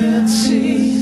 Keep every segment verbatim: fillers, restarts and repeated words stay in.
eternity.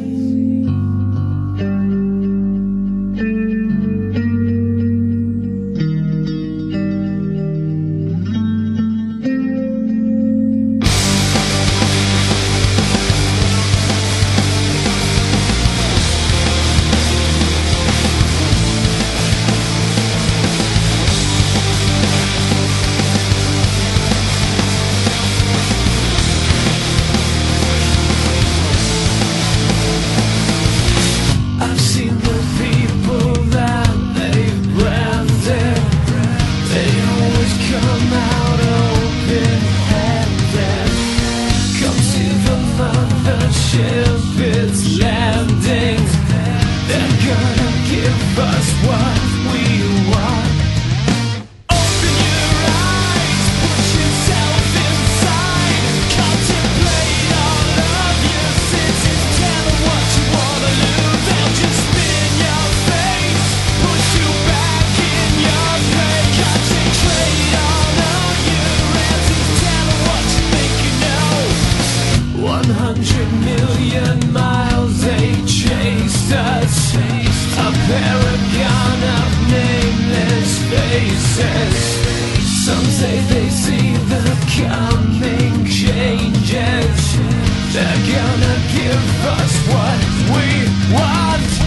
If it's landing, they're gonna give us what we want. Open your eyes, put yourself inside, contemplate all of your senses, tell them what you wanna lose. They'll just spit in your face, push you back in your place. Concentrate all of your answers, tell them what you think you know. One hundred million miles they chased us, a paragon of nameless faces. Some say they see the coming changes. They're gonna give us what we want.